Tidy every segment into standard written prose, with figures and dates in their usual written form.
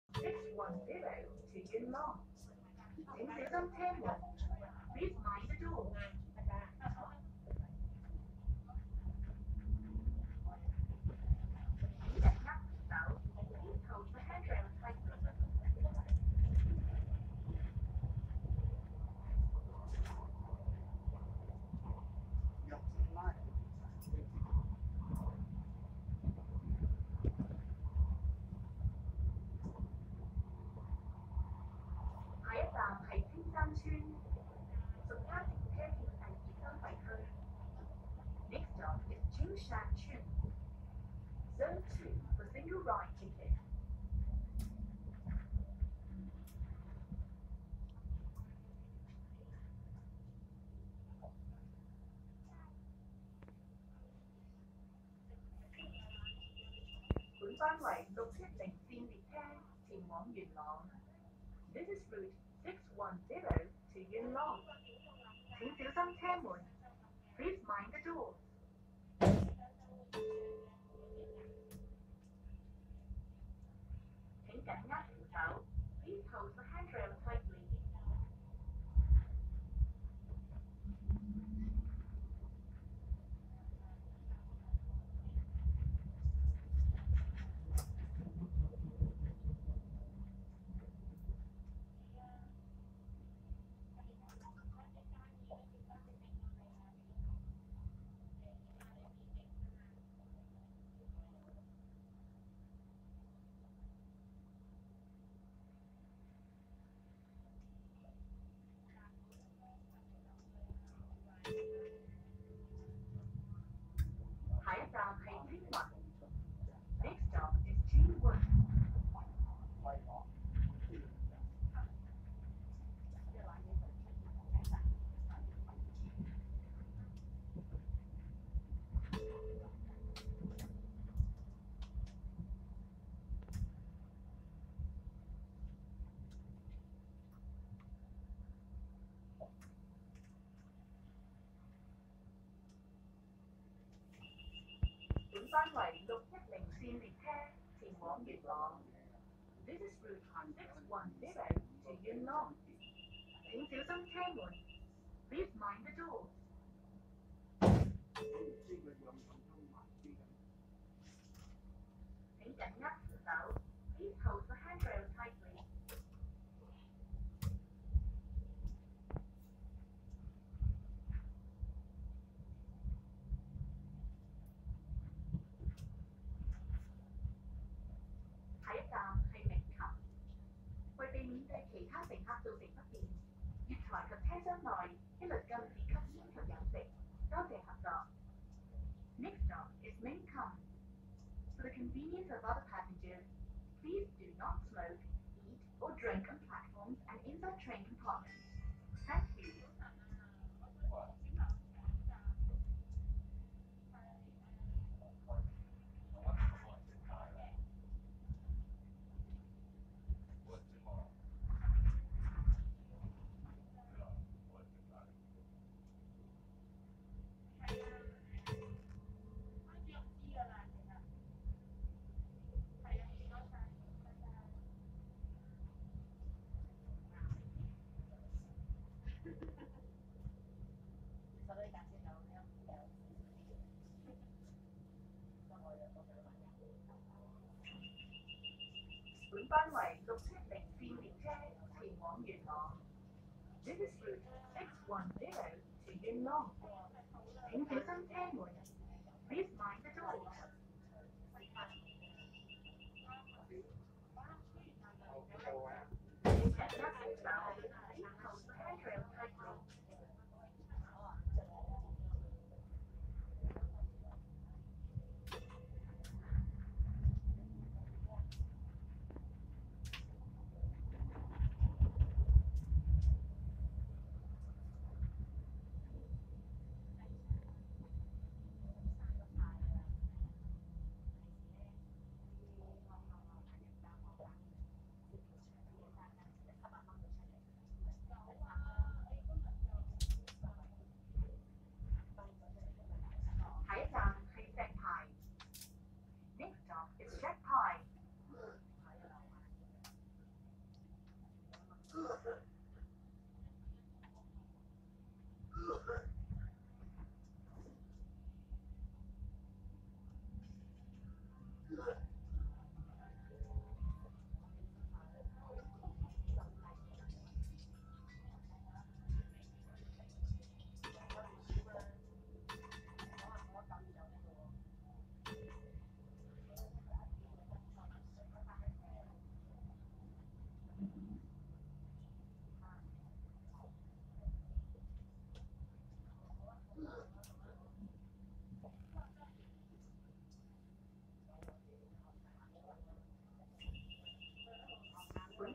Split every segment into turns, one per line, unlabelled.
610 to Yuen Long. 請小心車門。Please mind the door. 請緊握扶手。Please hold the handrail tightly. 下一站係青山村，屬家庭車票第二收費區。Next stop is Jingshan Chun. Zone 2 for single ride ticket. 本班為610線列車前往元朗。This is route 610 to Yuen Long. 請小心車門。Please mind the door. 請緊握扶手。Please hold the handrail tightly. 下一站係青雲。Next stop is Jinwon. 本班為610線列車前往元朗。This is route 610 to Yuen Long. 請小心車門。Please mind the door. 請緊握扶手。Please hold the handrail tightly. 下一站係鳴琴。為避免對其他乘客造成不便，月台及車廂內一律禁止吸煙及飲食。多謝合作。Next stop is Mingcom. For the convenience of other passengers, please do not smoke, eat, or drink on platforms and inside train compartments. Thank you. 本班為670線列車前往元朗。This is route 610 to Yuen Long. 請小心車門。Please mind the door. 請緊握扶手。Please hold the handrail tightly. 下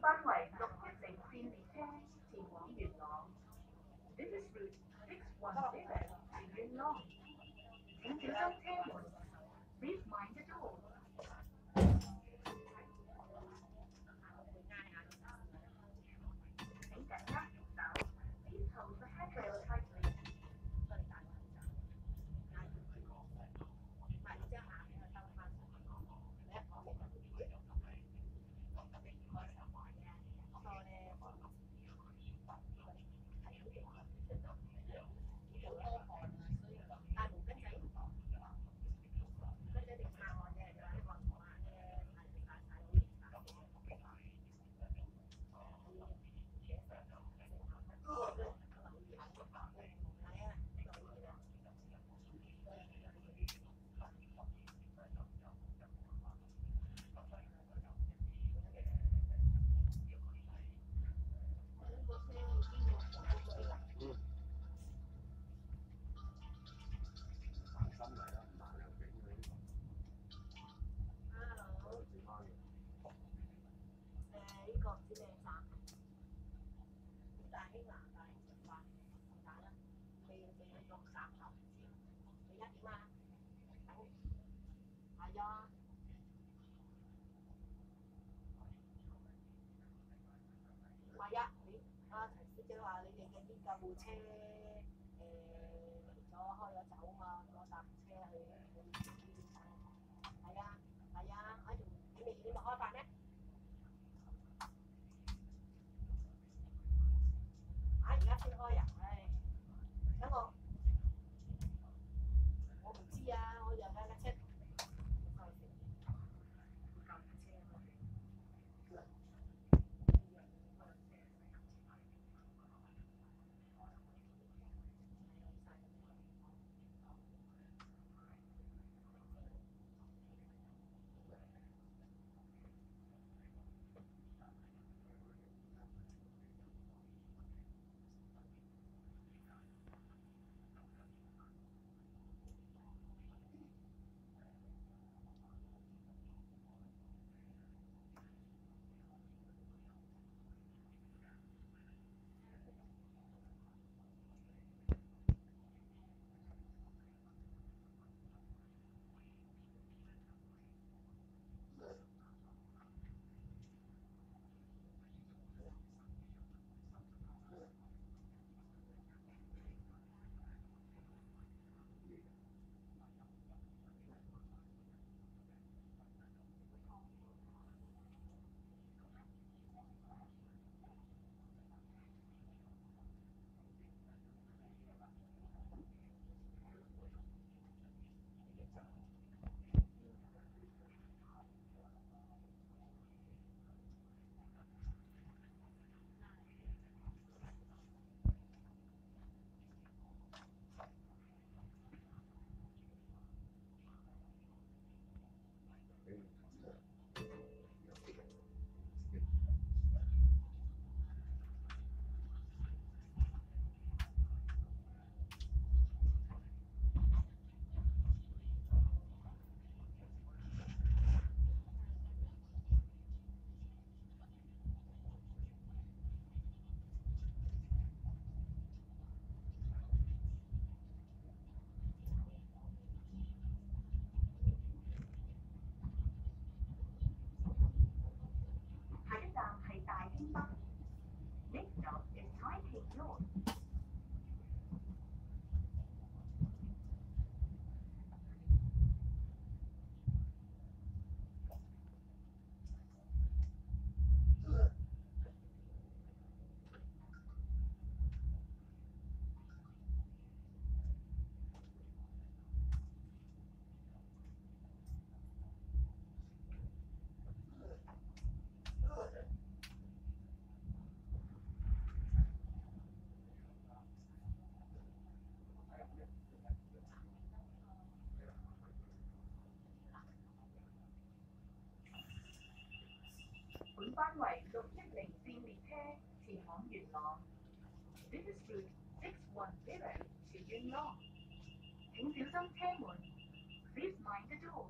班為610線列車前往元朗。This is route 610 to Yuen Long。請小心車門。Please mind the door。請緊握扶手。Please hold the handrail tightly。
即係話你哋嘅啲救護車嚟咗開咗走啊嘛，攞搭車去醫院係啊係啊，你咪開飯咩？而家先開啊！唉，等我唔知啊，我又架車。
本班為610線列車前往元朗。This is route 610 to Yuen Long。請小心車門。Please mind the door。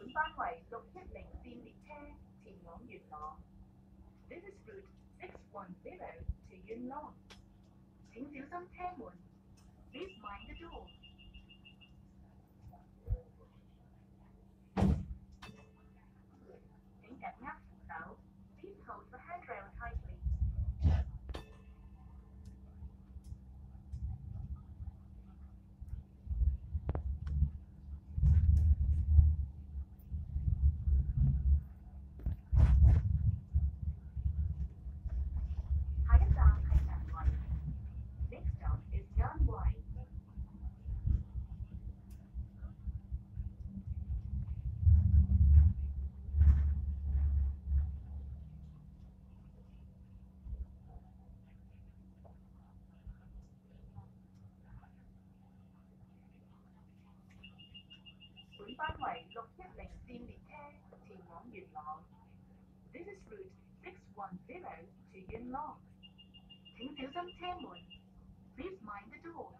本班為610線列車前往元朗。This is route 610 to Yuen Long。請小心車門。Please mind the door。請緊握扶手。Please hold the handrail tightly。下一站係銀圍。Next stop is Yan Wai。本班為610線列車前往元朗。This is route 610 to Yuen Long。請小心車門。Please mind the door。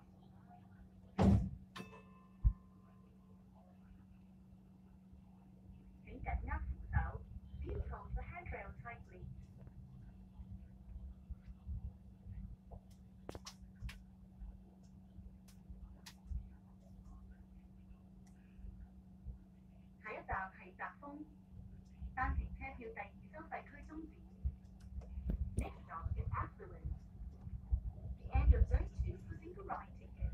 請緊握扶手。Please hold the handrail tightly。下一站係澤豐。單程車票第2收費區終止。Next stop is Affluent。The end of Zone 2 for single ride ticket。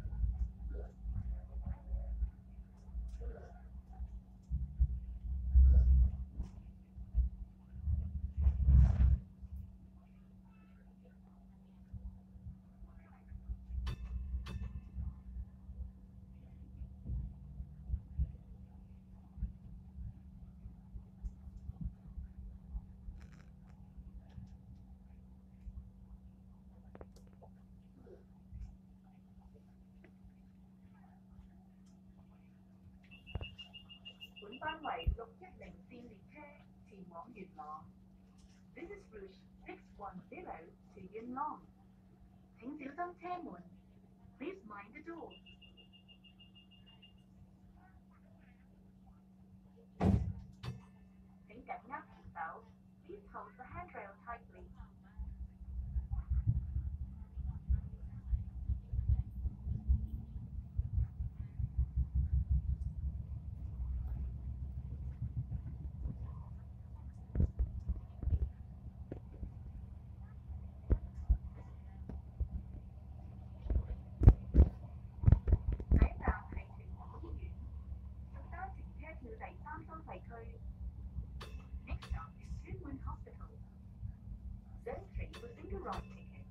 本班為610線列車前往元朗。This is route 610 to Yuen Long。請小心車門。Please mind the door。請緊握扶手。Please hold the handrail tightly。下一站係屯門醫院，屬單程車票第3收費區。Next stop is Tuen Mun Hospital。Zone 3 for single ride ticket。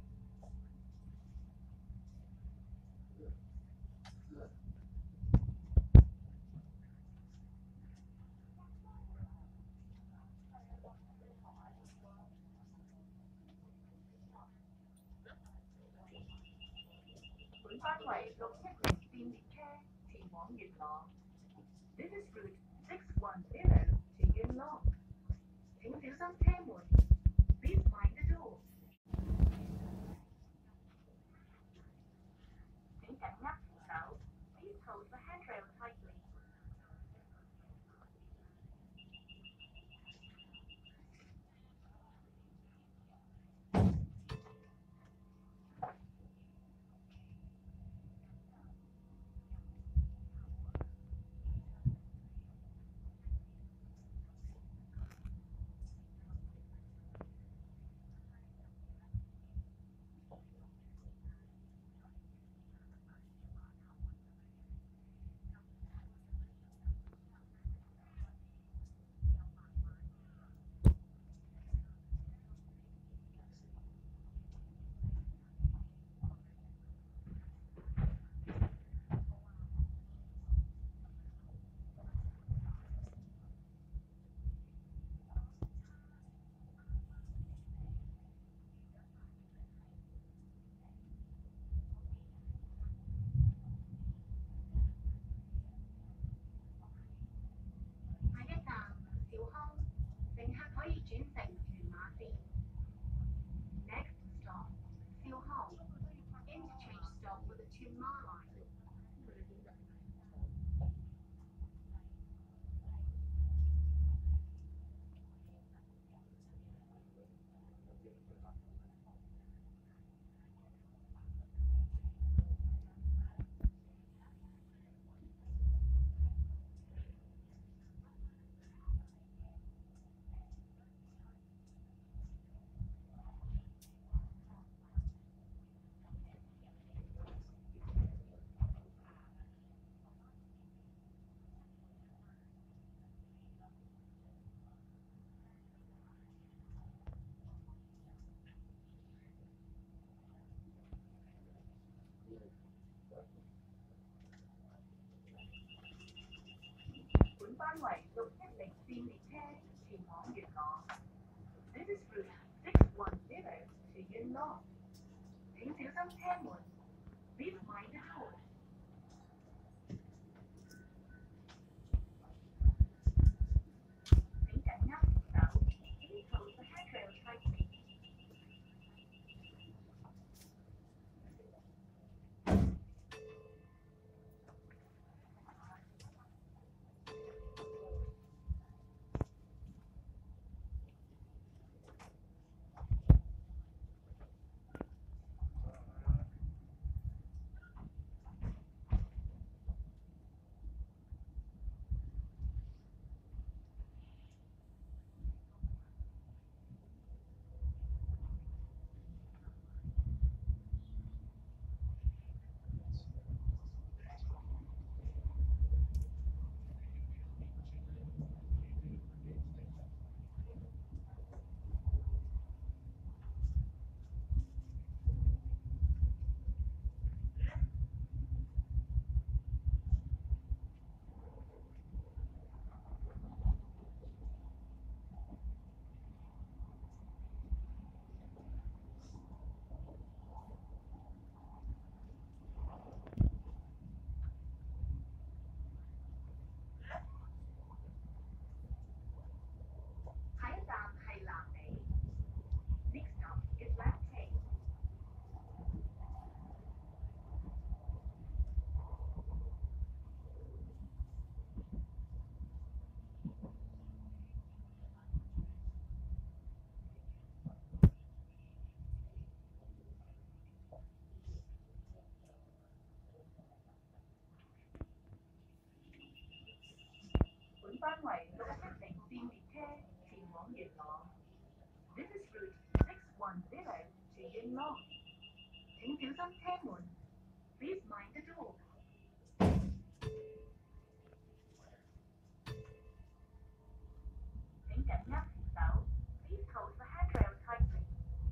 本班為610線列車前往元朗。This is route 610 to Yuen Long。請小心車門。Please mind the door。請緊握扶手。Please hold the handrail tightly。 本班為610線列車前往元朗。This is route 610 to Yuen Long。請小心車門。Please mind the door。請緊握手。Please hold the handrail tightly。下一站係南美。Next stop is Lambton。本班為610線列車前往元朗。This is route 610 to Yuen Long。請小心車門。Please mind the door。請緊握手。Please hold the handrail tightly。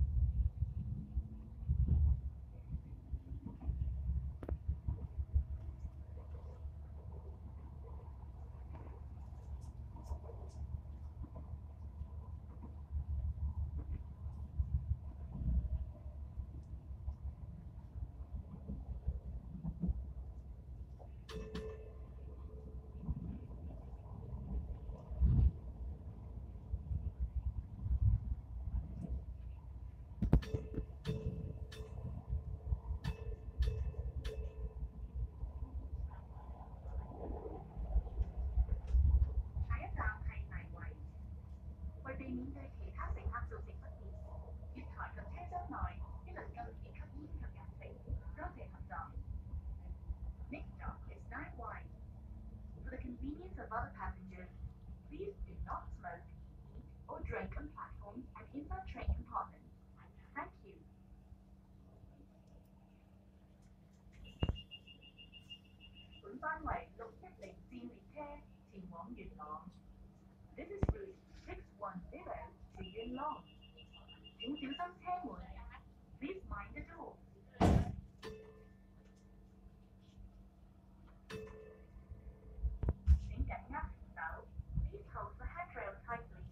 下一站係泥圍。為避免對其他乘客造成不便，月台及車廂內一律禁止吸煙及飲食。多謝合作。Next stop is Night Wide. For the convenience of other passengers, please do not smoke, eat, or drink on platforms and inside train compartments. Thank you. 本班為610線列車前往元朗。This is route 610 to Yuen Long。請小心車門。Please mind the door。請緊握手。Please hold the handrail tightly。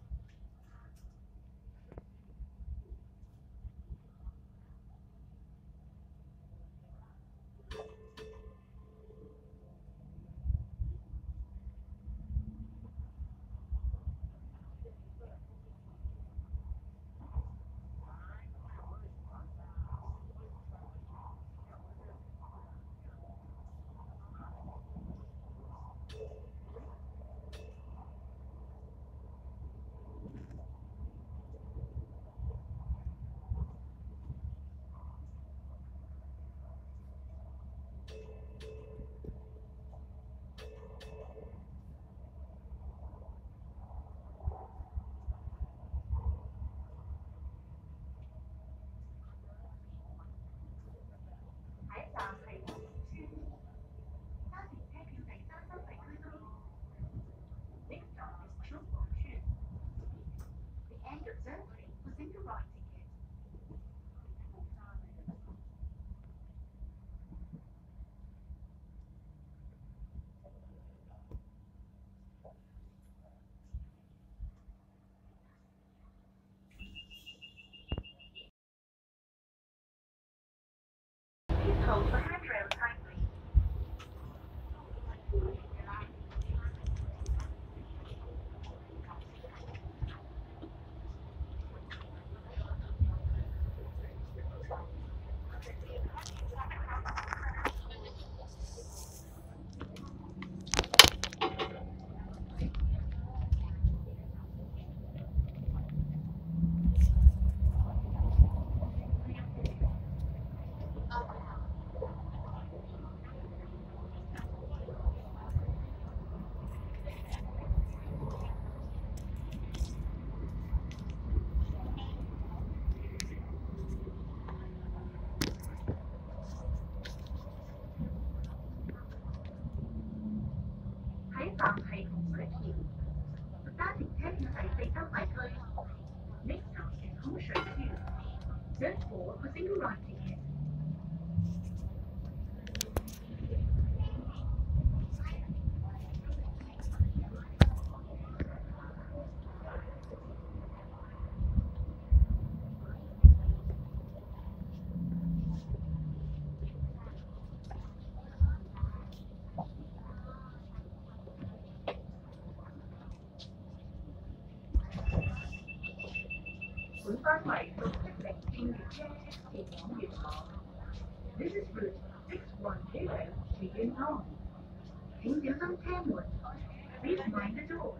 班為670轉列車前往元朗。This is route 610 to Yuen Long. 請小心車門。Please mind the door.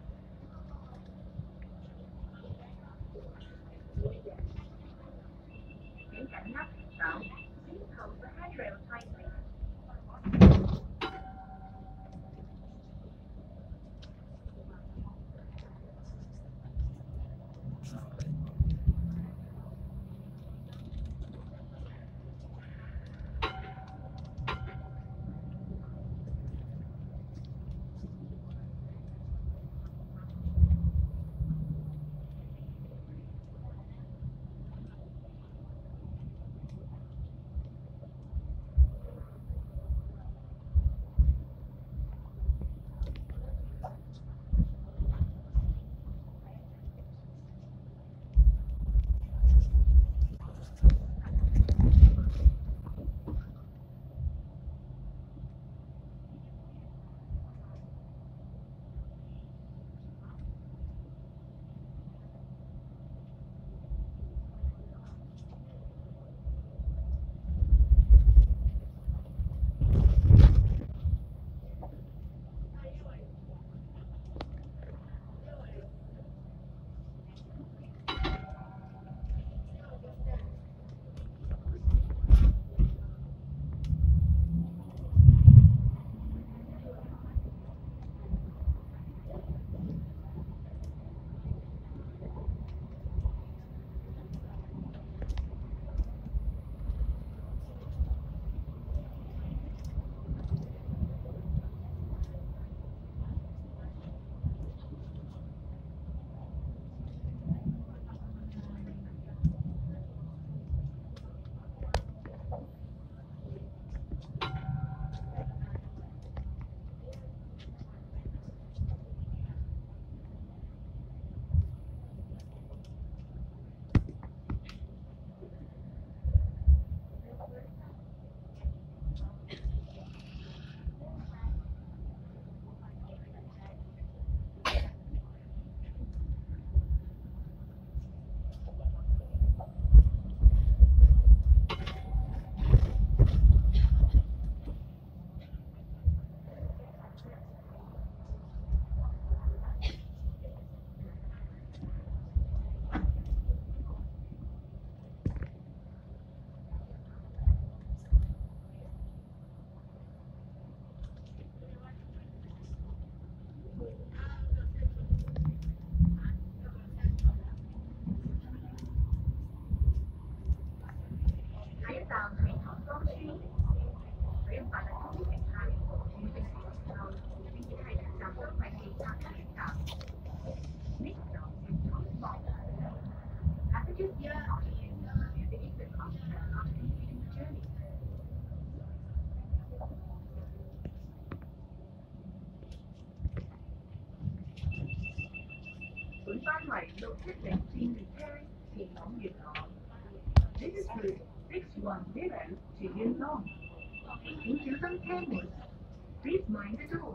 請緊握扶手。Please hold the handrail tightly. 下一站係塘江村。使用八達通的乘客，轉乘時候記住係站收費器拍出選擇。Next stop is Crosswalk. Passengers use option to the exit option after completing the journey. 本班為610轉列車前往元朗。This is route 610 to Yuen Long. 請小心車門。Please mind the door.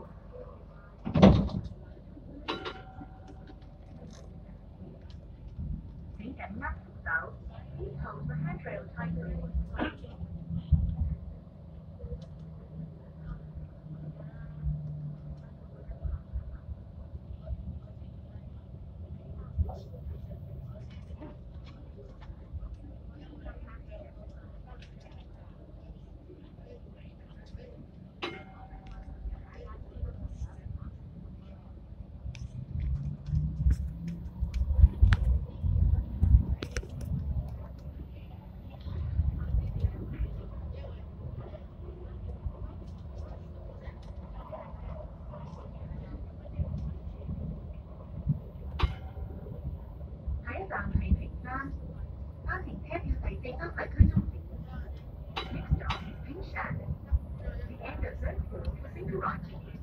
請緊握扶手。Please hold the handrail tightly. 下一站係屏山。單程車票第4收費區終點。Next stop is Pingshan. The end of Zone 4 for single ride tickets.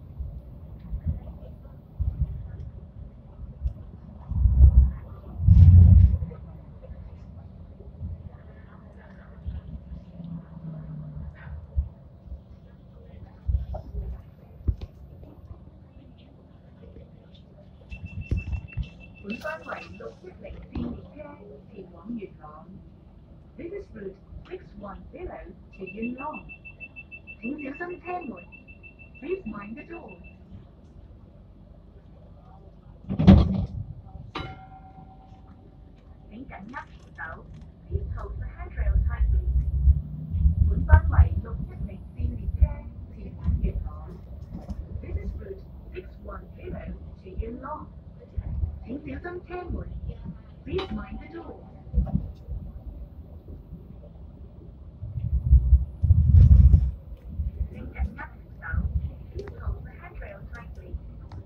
本班為610線列車前往元朗。This is route 610 to Yuen Long。請小心車門。Please mind the door。請緊握扶手。Please hold the handrail tightly。本班為610線列車前往元朗。This is route 610 to Yuen Long。請小心車門。Please mind the door。請緊握扶手。Please hold the handrail tightly。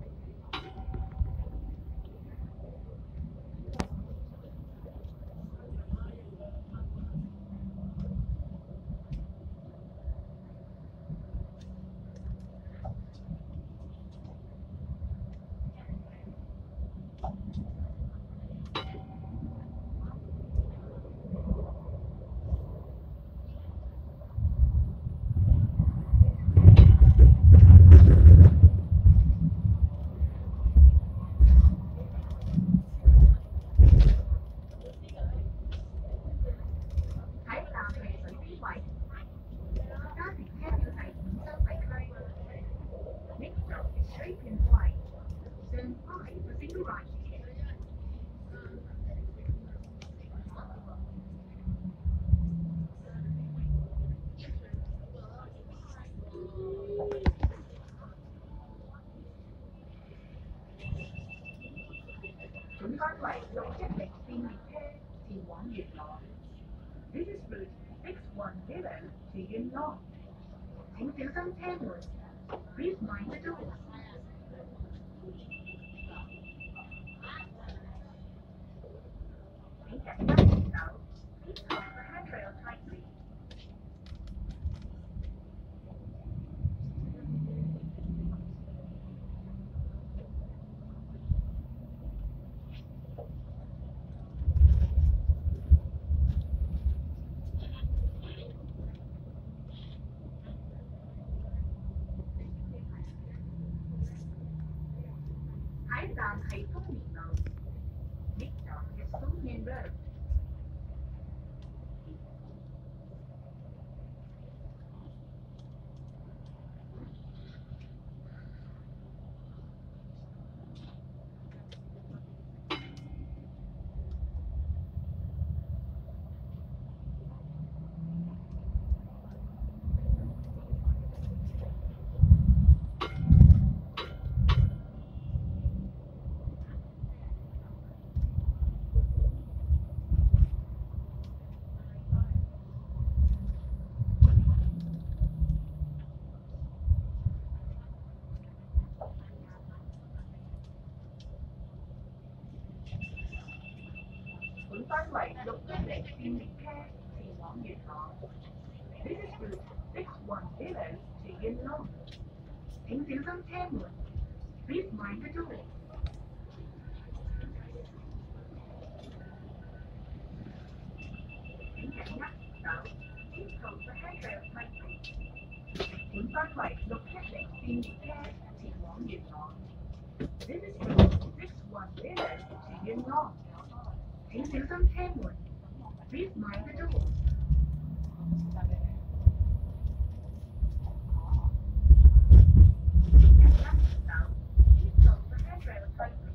下一站係水邊圍。搭乘車票第5收費區。Next stop is Shraping Way. Stand by for single ride ticket。本班為610線列車前往元朗。This is route 610 to Yuen Long。請小心車門。Please mind the door。請緊握扶手。Please hold the handrail tightly。下一站係豐年路。Next stop is Phong Nian Road。本班為610線列車前往元朗。This is route 610 to Yuen Long。請小心車門。Please mind the door。請緊握扶手。Please hold the handrail tightly。本班為610線列車前往元朗。This is route 610 to Yuen Long。請小心車門。Please mind the door。請緊握扶手。Please hold the handrail tightly。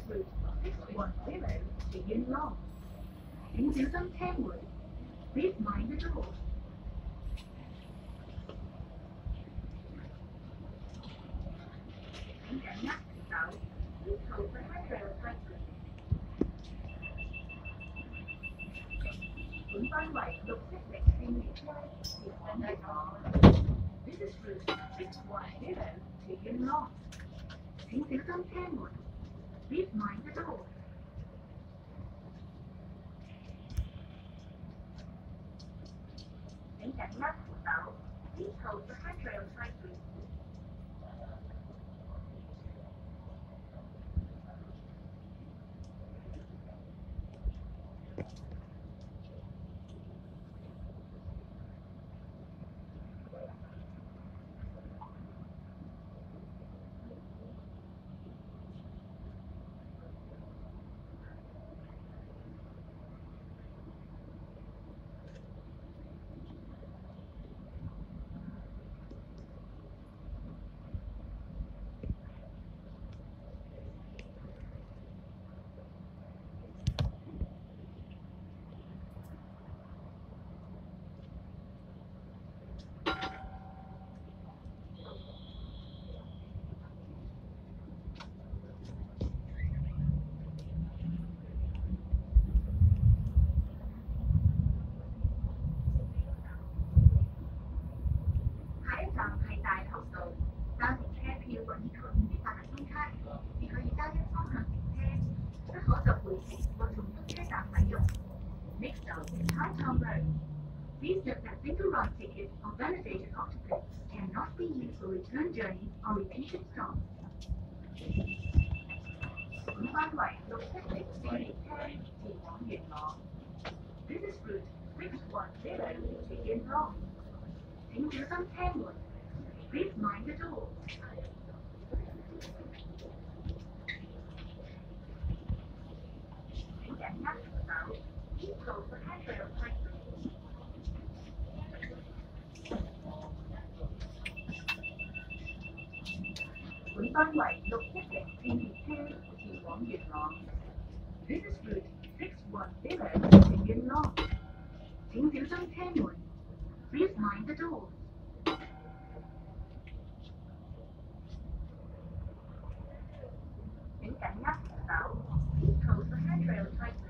route 610 to Yuen Long。請小心車門。Please mind the door。請緊握扶手。Please hold the handrail tightly。本班為綠色零線列車，前進香港。This is route 610 to Yuen Long。請小心車門。Please mind the door。請緊握扶手。Please hold the handrail tightly。下一站係大學道，單程車票或以佢的大通卡，是可以單一方向乘車，不可就回程或重複車站使用。Next stop is High Town Road. Please note that single ride tickets or validated octopus cannot be used for return journeys or repeated stops. 本班為綠色零線列車前往元朗。This is route 610 to Yuen Long。請小心車門。Please mind the door。請緊握扶手。Please hold the handrail tightly。本班為610線列車前往元朗。This is route 610 to Yuen Long。請小心車門。Please mind the door。請緊握扶手。Please hold the handrail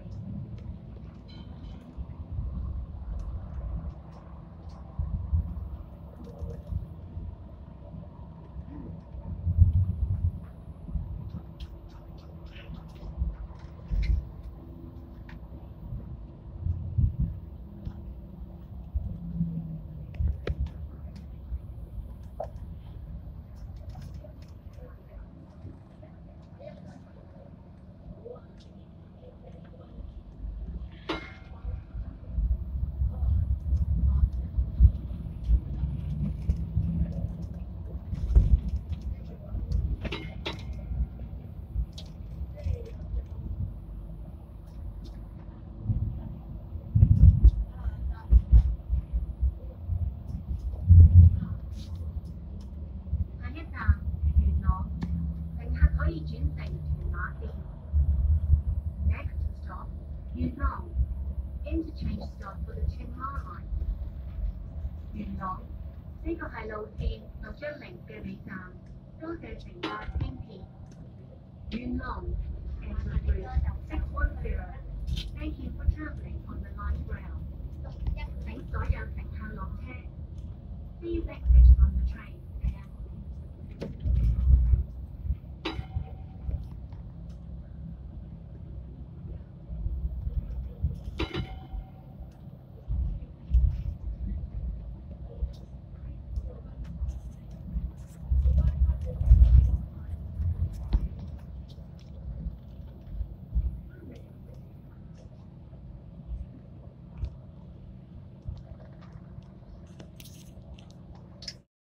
tightly。Next stop, Yuen Long. Interchange stop for the Tsim Sha Line. 元朗，呢個係路線610嘅尾站，多謝乘搭輕鐵。元朗 Exit route 610. Thank you for travelling on the light rail. 請所有乘客落車。Please exit from the train.